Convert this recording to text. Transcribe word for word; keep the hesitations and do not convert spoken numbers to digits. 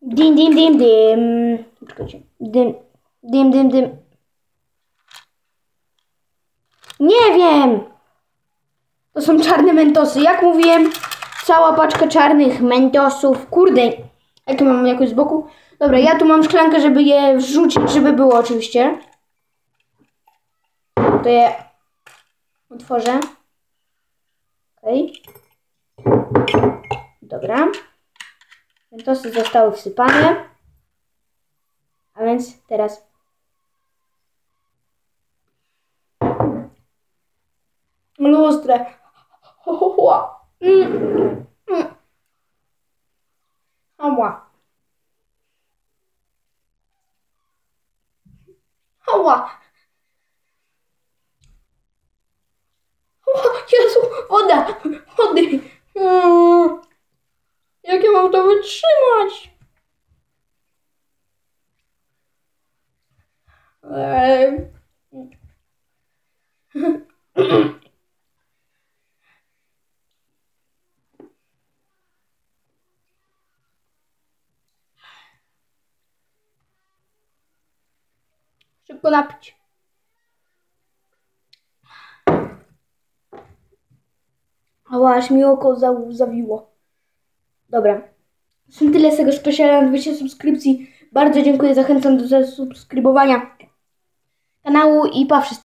Dim, dim, dim, dim. Czekajcie. Dim, dim, dim, dim. Nie wiem. To są czarne mentosy. Jak mówiłem, cała paczka czarnych mentosów. Kurde. Jakie mam jakoś z boku? Dobra, ja tu mam szklankę, żeby je wrzucić, żeby było oczywiście. To je otworzę. Okej. Okay. Dobra. Mentosy zostały wsypane. A więc teraz lustre. Mm. Mm. Ała. Ała. Jezu, woda. Wody. Mm. Jak ja mam to wytrzymać? Eee. Szybko napić. Ała, aż mi oko zawiło. Dobra. To tyle z tego specjala na dwieście subskrypcji. Bardzo dziękuję, zachęcam do zasubskrybowania kanału i pa wszystkim.